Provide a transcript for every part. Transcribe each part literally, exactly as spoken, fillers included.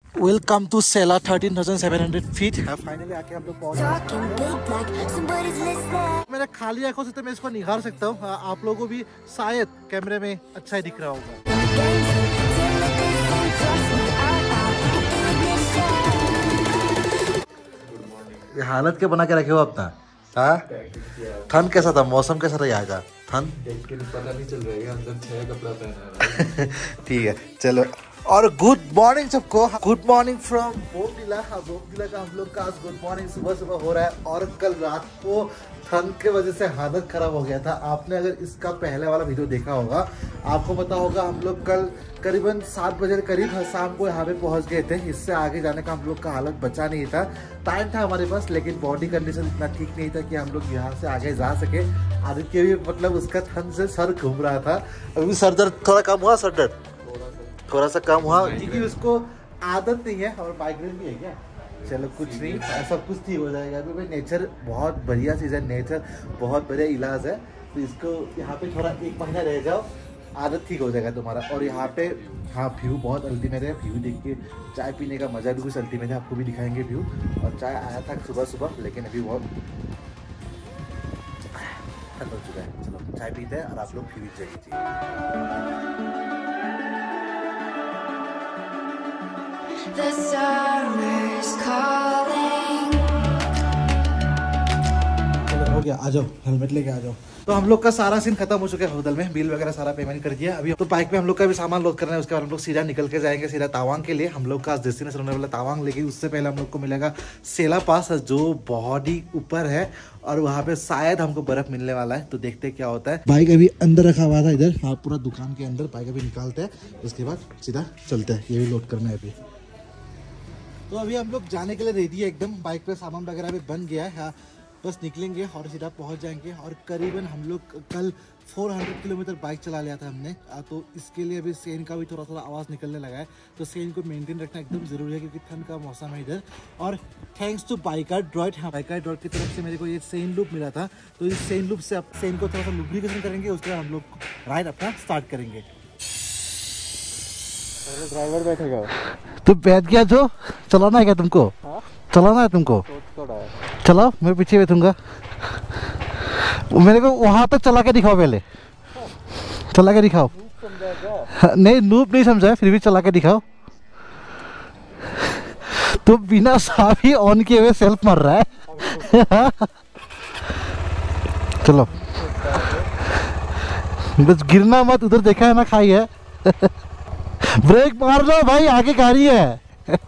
Welcome to Sela thirteen thousand seven hundred feet. Finally आके हम लोग पहुंच। मेरे खाली आंखों से तो मैं इसको निहार सकता हूँ, आप लोगों को भी शायद कैमरे में अच्छा ही दिख रहा होगा। ये हालत क्या बना के रखे हो अपना? हाँ, ठंड कैसा था, मौसम कैसा था यहाँ का? ठंड पता नहीं चल रहा है, अंदर छह कपड़ा पहना है। ठीक है चलो। और गुड मॉर्निंग सबको, गुड मॉर्निंग फ्रॉम बोमडिला। हाँ, बोमडिला का हम लोग का आज गुड मॉर्निंग सुबह सुबह हो रहा है। और कल रात को ठंड के वजह से हालत खराब हो गया था। आपने अगर इसका पहले वाला वीडियो देखा होगा, आपको पता होगा हम लोग कल करीबन सात बजे करीब शाम को यहाँ पे पहुँच गए थे। इससे आगे जाने का हम लोग का हालत बचा नहीं था। टाइम था हमारे पास, लेकिन बॉडी कंडीशन इतना ठीक नहीं था कि हम लोग यहाँ से आगे जा सके। आदित्य भी मतलब उसका ठंड से सर घूम रहा था। अभी सर दर्द थोड़ा कम हुआ, सर दर्द थोड़ा सा कम हुआ क्योंकि उसको आदत नहीं है और माइग्रेन भी है क्या। चलो कुछ नहीं, सब कुछ ठीक हो जाएगा। तो भाई नेचर बहुत बढ़िया चीज़ है, नेचर बहुत बढ़िया इलाज है। तो इसको यहाँ पे थोड़ा एक महीना रह जाओ, आदत ठीक हो जाएगा तुम्हारा। और यहाँ पे हाँ व्यू बहुत अल्टीमेट है। व्यू देख के चाय पीने का मज़ा भी कुछ अल्टीमेट है, आपको भी दिखाएंगे व्यू। और चाय आया था सुबह सुबह, लेकिन अभी बहुत ठंड हो चुका है। चलो चाय पीते हैं और आप लोग व्यू जाइए। The summer's calling. चलो हो गया, आ जाओ, हेलमेट लेके आ जाओ। तो हम लोग का सारा सीन खत्म हो चुका है होटल में, बिल वगैरह सारा पेमेंट कर दिया। अभी तो बाइक पे हम लोग का भी सामान लोड करना है। उसके बाद हम लोग सीधा निकल के जाएंगे सीधा तावांग के लिए। हम लोग का डेस्टिनेशन होने वाला तावांग, लेकिन उससे पहले हम लोग को मिलेगा सेला पास, जो बहुत ही ऊपर है और वहाँ पे शायद हमको बर्फ मिलने वाला है। तो देखते हैं क्या होता है। बाइक अभी अंदर रखा हुआ था इधर, हाँ पूरा दुकान के अंदर। बाइक अभी निकालते हैं, उसके बाद सीधा चलते हैं। ये भी लोड करना है अभी। तो अभी हम लोग जाने के लिए रेडी है एकदम। बाइक पे सामान वगैरह भी बन गया है, हाँ बस निकलेंगे और सीधा पहुंच जाएंगे। और करीबन हम लोग कल चार सौ किलोमीटर बाइक चला लिया था हमने। तो इसके लिए अभी सेन का भी थोड़ा थोड़ा आवाज़ निकलने लगा है। तो सेन को मेंटेन रखना एकदम ज़रूरी है क्योंकि ठंड का मौसम है इधर। और थैंक्स टू बाइकर ड्रॉइड, हाँ बाइकर ड्रॉइड की तरफ से मेरे को ये सेन लूप मिला था। तो इस सेन लूप से अब सेन को थोड़ा सा लुब्रिकेशन करेंगे, उसके बाद हम लोग राइड अपना स्टार्ट करेंगे। ड्राइवर बैठेगा तो बैठ गया, जो चलाना है क्या तुमको? हा? चलाना है तुमको? चलाओ, मैं पीछे बैठूंगा। मेरे को वहां तक चला के दिखाओ, पहले चला के दिखाओ। नहीं नूब नहीं समझा, फिर भी चला के दिखाओ। तो बिना साफ ही ऑन किए हुए सेल्फ मर रहा है। चलो बस गिरना मत, उधर देखा है ना खाई है। ब्रेक मार लो भाई, आगे गाड़ी है।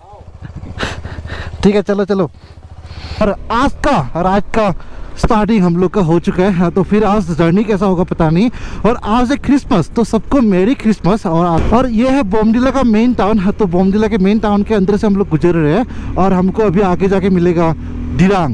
ठीक है चलो चलो। और आज का और आज का स्टार्टिंग हम लोग का हो चुका है। तो फिर आज जर्नी कैसा होगा पता नहीं। और आज है क्रिसमस, तो सबको मेरी क्रिसमस। और और ये है बोमडिला का मेन टाउन। तो बोमडिला के मेन टाउन के अंदर से हम लोग गुजर रहे हैं और हमको अभी आगे जाके मिलेगा दिरांग।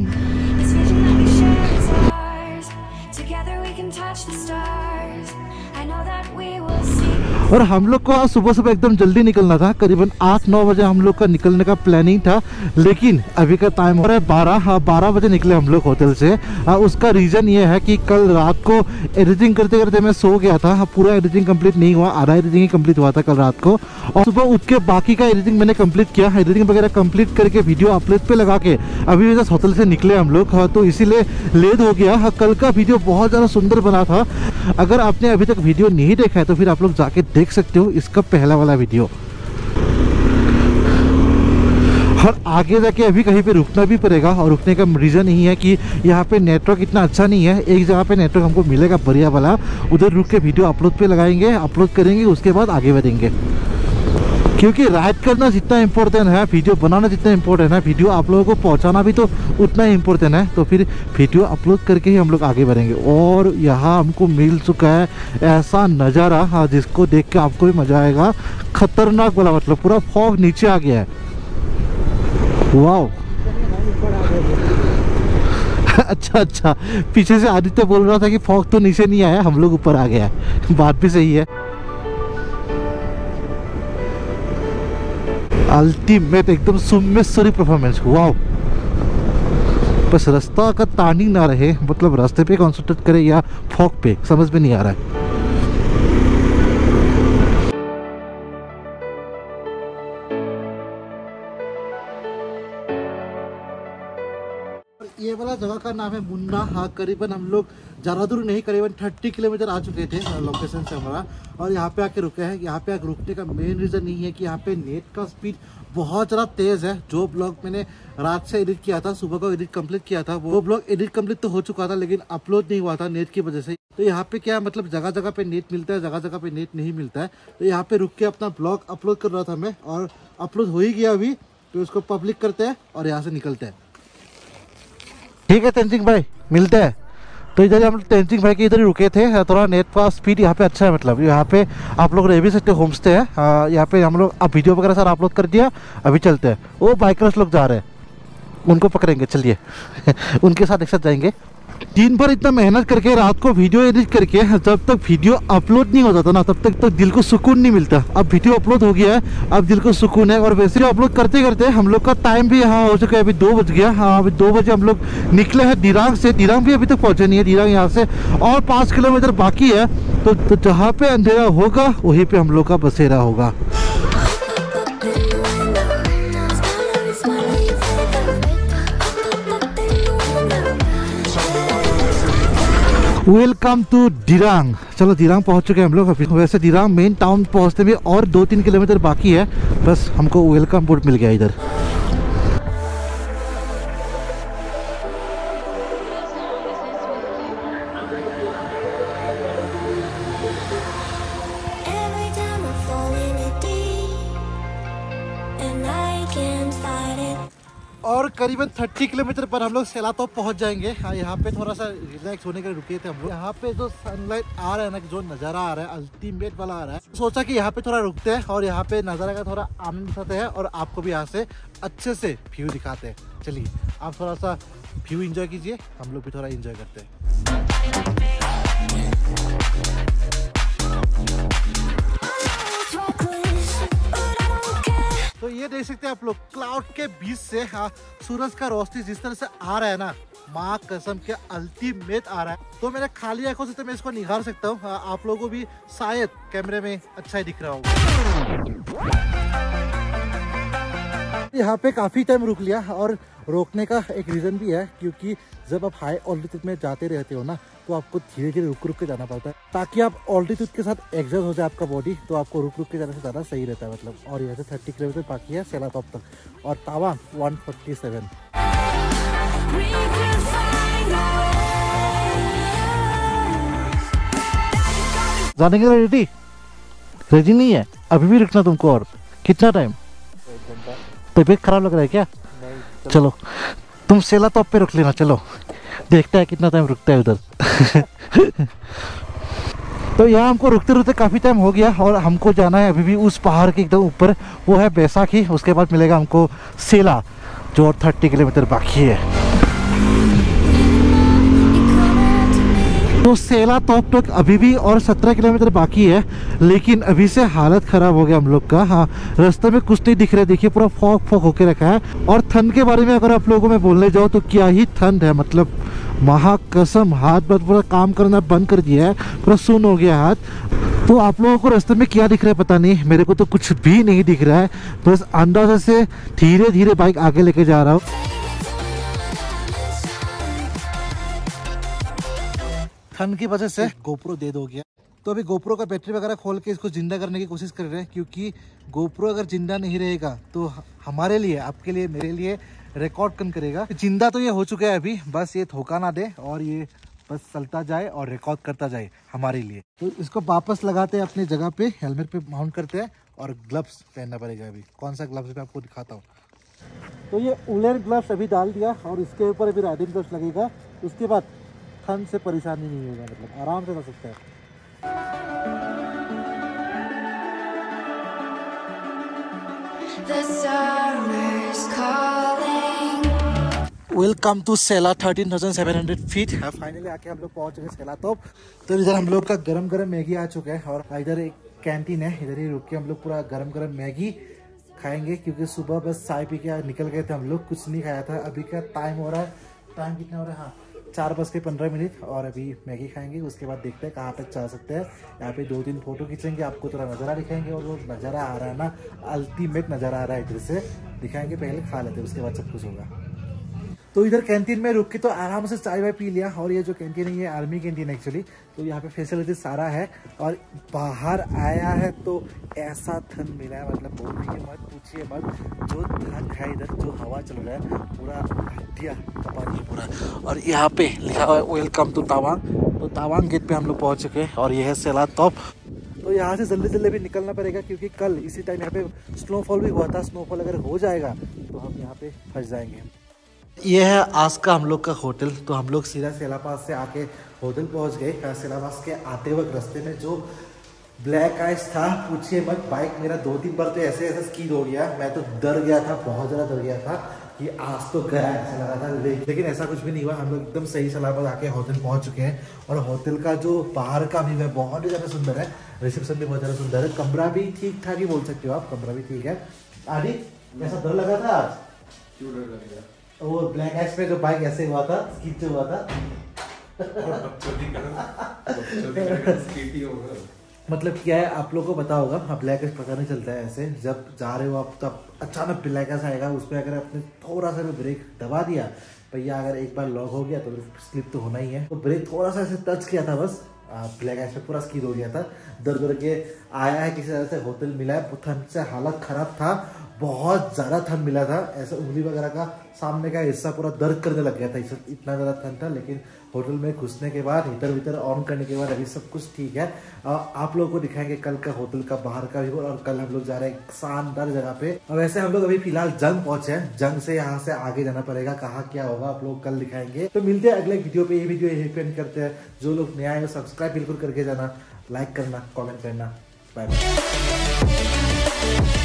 और हम लोग को आज सुबह सुबह एकदम जल्दी निकलना था। करीबन आठ नौ बजे हम लोग का निकलने का प्लानिंग था, लेकिन अभी का टाइम हो रहा है बारह। हाँ बारह बजे निकले हम लोग होटल से। हाँ, उसका रीज़न ये है कि कल रात को एडिटिंग करते करते मैं सो गया था। हाँ, पूरा एडिटिंग कंप्लीट नहीं हुआ, आधा एडिटिंग ही कंप्लीट हुआ था कल रात को। और सुबह उठ के बाकी का एडिटिंग मैंने कंप्लीट किया। एडिटिंग वगैरह कंप्लीट करके वीडियो अपलोड पे लगा के अभी जस्ट होटल से निकले हम लोग। हाँ, तो इसीलिए लेट हो गया। हाँ, कल का वीडियो बहुत ज़्यादा सुंदर बना था। अगर आपने अभी तक वीडियो नहीं देखा है तो फिर आप लोग जाके देख सकते हो इसका पहला वाला वीडियो। और आगे जाके अभी कहीं पे रुकना भी पड़ेगा। और रुकने का रीज़न यही है कि यहाँ पे नेटवर्क इतना अच्छा नहीं है। एक जगह पे नेटवर्क हमको मिलेगा बढ़िया वाला, उधर रुक के वीडियो अपलोड पे लगाएंगे, अपलोड करेंगे, उसके बाद आगे बढ़ेंगे। क्योंकि राइड करना जितना इम्पोर्टेंट है, वीडियो बनाना जितना इम्पोर्टेंट है, वीडियो आप लोगों को पहुंचाना भी तो उतना ही इम्पोर्टेंट है। तो फिर वीडियो अपलोड करके ही हम लोग आगे बढ़ेंगे। और यहाँ हमको मिल चुका है ऐसा नज़ारा, हाँ जिसको देख के आपको भी मज़ा आएगा। खतरनाक वाला, मतलब पूरा फॉग नीचे आ गया है। वाओ। अच्छा अच्छा, पीछे से आदित्य बोल रहा था कि फॉग तो नीचे नहीं आया, हम लोग ऊपर आ गया है। बात भी सही है। अल्टीमेट एकदम सुमेश्वरी परफॉर्मेंस। वाओ। बस रास्ता का टर्निंग ना रहे, मतलब रास्ते पे कॉन्सेंट्रेट करे या फॉग पे, समझ में नहीं आ रहा है। ये वाला जगह का नाम है मुन्ना। हाँ, करीबन हम लोग ज़्यादा दूर नहीं, करीबन तीस किलोमीटर आ चुके थे लोकेशन से हमारा, और यहाँ पे आके रुके हैं। यहाँ पे आके रुकने का मेन रीज़न यही है कि यहाँ पे नेट का स्पीड बहुत ज़्यादा तेज़ है। जो ब्लॉग मैंने रात से एडिट किया था, सुबह को एडिट कंप्लीट किया था, वो ब्लॉग एडिट कंप्लीट तो हो चुका था, लेकिन अपलोड नहीं हुआ था नेट की वजह से। तो यहाँ पे क्या मतलब जगह जगह पे नेट मिलता है, जगह जगह पे नेट नहीं मिलता है। तो यहाँ पे रुक के अपना ब्लॉग अपलोड कर रहा था मैं, और अपलोड हो ही गया अभी। तो इसको पब्लिक करते हैं और यहाँ से निकलते हैं। ठीक है तेंजिंग भाई, मिलते हैं। तो इधर हम तेंजिंग भाई के इधर ही रुके थे। थोड़ा नेट का स्पीड यहाँ पे अच्छा है, मतलब यहाँ पे आप लोग रह भी सकते हो, होम स्टे है यहाँ पे। हम लोग अब वीडियो वगैरह सारा अपलोड कर दिया, अभी चलते हैं। वो बाइकर्स लोग जा रहे हैं, उनको पकड़ेंगे, चलिए उनके साथ एक साथ जाएंगे। दिन भर इतना मेहनत करके रात को वीडियो एडिट करके जब तक वीडियो अपलोड नहीं हो जाता ना, तब तक तो दिल को सुकून नहीं मिलता। अब वीडियो अपलोड हो गया है, अब दिल को सुकून है। और वैसे अपलोड करते करते हम लोग का टाइम भी यहाँ हो चुका है, अभी दो बज गया। हाँ, अभी दो बजे हम लोग निकले हैं दिरांग से। दिरांग भी अभी तक पहुँचे नहीं है। दिरांग यहाँ से और पाँच किलोमीटर बाकी है। तो, तो जहाँ पे अंधेरा होगा वहीं पे हम लोग का बसेरा होगा। Welcome to Dirang. चलो दिरांग पहुंच चुके हैं हम लोग अभी। वैसे दिरांग मेन टाउन पहुंचते में और दो तीन किलोमीटर बाकी है, बस हमको वेलकम बोर्ड मिल गया इधर। और करीबन तीस किलोमीटर पर हम लोग सेलातोप पहुंच जाएंगे। हाँ, यहाँ पे थोड़ा सा रिलैक्स होने के लिए रुके थे हम लोग। यहाँ पे जो सनलाइट आ रहा है ना, जो नज़ारा आ रहा है अल्टीमेट वाला आ रहा है, सोचा कि यहाँ पे थोड़ा रुकते हैं और यहाँ पे नज़ारा का थोड़ा आनंद उठाते हैं और आपको भी यहाँ से अच्छे से व्यू दिखाते हैं। चलिए आप थोड़ा सा व्यू एंजॉय कीजिए, हम लोग भी थोड़ा एंजॉय करते हैं। तो ये देख सकते हैं आप लोग, क्लाउड के बीच से हाँ सूरज का रोशनी जिस तरह से आ रहा है ना, माँ कसम के अल्टीमेट आ रहा है। तो मेरे खाली आंखों से तो मैं इसको निहार सकता हूँ। हाँ, आप लोगों को भी शायद कैमरे में अच्छा ही दिख रहा होगा। यहाँ पे काफी टाइम रुक लिया, और रोकने का एक रीजन भी है, क्योंकि जब आप हाई ऑल्टीट्यूड में जाते रहते हो ना, तो आपको धीरे धीरे रुक रुक के जाना पड़ता है, ताकि आप ऑल्टीट्यूड के साथ एडजस्ट हो जाए आपका बॉडी। तो आपको रुक रुक के जाने से ज़्यादा सही रहता है मतलब। और यहाँ से तीस किलोमीटर बाकी है सेलातोप तक, और तावांग एक सौ सैंतालीस। जाने के लिए रेडी रेडी नहीं है अभी भी रुकना तुमको? और कितना टाइम? तबीयत खराब लग रहा है क्या? नहीं, चलो तुम सेलातोप पे रुक लेना। चलो देखते हैं कितना टाइम रुकता है उधर। तो यहाँ हमको रुकते रुकते काफ़ी टाइम हो गया, और हमको जाना है अभी भी उस पहाड़ के एकदम ऊपर, वो है बैसाखी। उसके बाद मिलेगा हमको सेला, जो तीस किलोमीटर बाकी है। तो सेलातोप तक अभी भी और सत्रह किलोमीटर बाकी है, लेकिन अभी से हालत ख़राब हो गया हम लोग का। हाँ, रास्ते में कुछ नहीं दिख रहा है, देखिए पूरा फॉग फॉग होके रखा है। और ठंड के बारे में अगर आप लोगों में बोलने जाओ तो क्या ही ठंड है, मतलब महाकसम हाथ पर पूरा काम करना बंद कर दिया है, पूरा सुन्न हो गया हाथ। तो आप लोगों को रास्ते में क्या दिख रहा है पता नहीं, मेरे को तो कुछ भी नहीं दिख रहा है। बस अंदाजे से धीरे धीरे बाइक आगे लेके जा रहा हूँ। ठंड की वजह से गोप्रो डेड हो गया, तो अभी गोप्रो का बैटरी वगैरह खोल के इसको जिंदा करने की कोशिश कर रहे हैं, क्योंकि गोप्रो अगर जिंदा नहीं रहेगा तो हमारे लिए, आपके लिए, मेरे लिए रिकॉर्ड कम करेगा। जिंदा तो ये हो चुका है अभी, बस ये धोखा ना दे और ये बस चलता जाए और रिकॉर्ड करता जाए हमारे लिए। तो इसको वापस लगाते हैं अपनी जगह पे, हेलमेट पे माउंट करते हैं, और ग्लव्स पहनना पड़ेगा। अभी कौन सा ग्लव्स मैं आपको दिखाता हूँ। तो ये उलेन ग्लव्स अभी डाल दिया, और इसके ऊपर अभी राइडिंग ग्लव्स लगेगा। उसके बाद ठंड से परेशानी नहीं होगा, मतलब आराम से जा सकता है। Welcome to Sela thirteen thousand seven hundred feet. Finally आके हम लोग पहुंच गए सेलातोप। तो इधर हम लोग का गरम गरम मैगी आ चुका है, और इधर एक कैंटीन है, इधर ही रुक के हम लोग पूरा गरम गरम मैगी खाएंगे, क्योंकि सुबह बस चाय पी के निकल गए थे हम लोग, कुछ नहीं खाया था। अभी का टाइम हो रहा है, टाइम कितना हो रहा है, हाँ चार बज के पंद्रह मिनट, और अभी मैगी खाएंगे। उसके बाद देखते हैं कहाँ तक जा सकते हैं। यहाँ पे दो तीन फोटो खींचेंगे, आपको थोड़ा नज़ारा दिखाएंगे, और वो नज़ारा आ रहा है ना, अल्टीमेट नज़ारा आ रहा है, इधर से दिखाएंगे। पहले खा लेते हैं, उसके बाद सब कुछ होगा। तो इधर कैंटीन में रुक के तो आराम से चाय वाय पी लिया। और ये जो कैंटीन है ये आर्मी कैंटीन एक्चुअली, तो यहाँ पे फैसिलिटी सारा है। और बाहर आया है तो ऐसा ठंड मिला है, मतलब बोलिए मत, पूछिए मत। जो ठंड है इधर, जो हवा चल रहा है पूरा हड्डियाँ कपा दी पूरा। और यहाँ पे लिखा हुआ है वेलकम टू तावांग। तो तावांग गेट पे हम लोग पहुँच चुके हैं और ये है सेला तोप। तो यहाँ से जल्दी जल्दी भी निकलना पड़ेगा क्योंकि कल इसी टाइम यहाँ पे स्नोफॉल भी हुआ था। स्नोफॉल अगर हो जाएगा तो हम यहाँ पे फंस जाएंगे। ये है आज का हम लोग का होटल। तो हम लोग सीधा सेलापास से आके होटल पहुँच गए। सेलापास के आते वक्त रास्ते में जो ब्लैक आइस था पूछिए मत, बाइक मेरा दो तीन बार तो ऐसे ऐसे स्कीड हो गया। मैं तो डर गया था, बहुत ज़्यादा डर गया था कि आज तो गया ऐसा लगा था, लेकिन ऐसा कुछ भी नहीं हुआ। हम लोग एकदम सही सलामत आके होटल पहुंच चुके हैं। और होटल का जो बाहर का व्यू है बहुत ही ज़्यादा सुंदर है। रिसेप्शन भी बहुत ज़्यादा सुंदर है। कमरा भी ठीक ठाक ही बोल सकते हो आप, कमरा भी ठीक है। आदि ऐसा डर लगा था आज? क्यों डर लगेगा? वो ब्लैक आइस में जो बाइक ऐसे हुआ था, स्कीड जो हुआ था मतलब क्या है आप लोगों को पता होगा। हाँ, ब्लैक आइस पता नहीं चलता है ऐसे, जब जा रहे हो आप तब अचानक ब्लैक आइस आएगा। उसमें अगर आपने थोड़ा सा भी ब्रेक दबा दिया भैया, अगर एक बार लॉक हो गया तो स्लिप तो होना ही है। तो ब्रेक थोड़ा सा ऐसे टच किया था बस, ब्लैक आइस पे पूरा स्कीड हो गया था। दर दर के आया है किसी तरह से होटल मिला है। ठंड से हालत खराब था, बहुत ज़्यादा ठंड मिला था। ऐसा उंगली वगैरह का सामने का हिस्सा पूरा दर्द करने लग गया था, इतना ज़्यादा ठंड था। लेकिन होटल में घुसने के बाद हीटर वीटर ऑन करने के बाद अभी सब कुछ ठीक है। आप लोगों को दिखाएंगे कल का होटल का बाहर का व्यू। और कल हम लोग जा रहे हैं एक शानदार जगह पे। और वैसे हम लोग अभी फिलहाल जंग पहुंचे हैं। जंग से यहाँ से आगे जाना पड़ेगा, कहाँ क्या होगा आप लोग कल दिखाएंगे। तो मिलते हैं अगले वीडियो पे। ये वीडियो यही पे एंड करते हैं। जो लोग नया है सब्सक्राइब बिल्कुल करके जाना, लाइक करना, कॉमेंट करना। Bye bye.